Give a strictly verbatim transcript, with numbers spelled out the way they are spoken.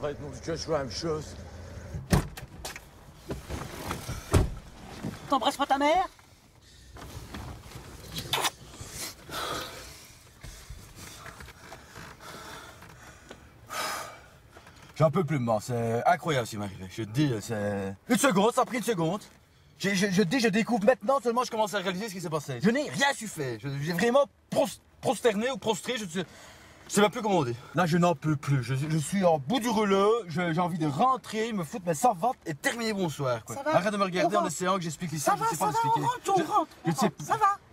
Arrête, non, c'est toujours la même chose. T'embrasses pas ta mère? J'en peux plus, moi. C'est incroyable ce qui m'est arrivé. Je te dis, c'est... Une seconde, ça a pris une seconde. Je, je, je te dis, je découvre maintenant seulement, je commence à réaliser ce qui s'est passé. Je n'ai rien su faire. Je- J'ai vraiment pros- prosterné ou prostré, je ne sais, je sais même plus comment on dit. Là, je n'en peux plus. Je, je suis en bout du rouleau. Je- J'ai envie de rentrer, me foutre mes savates et terminer bonsoir. Quoi. Ça va, Arrête de me regarder on en rentre. essayant que j'explique Ça l'histoire. va, Je ne sais ça pas va, on l'expliquer. rentre, on Je- rentre. je ne sais Ça va.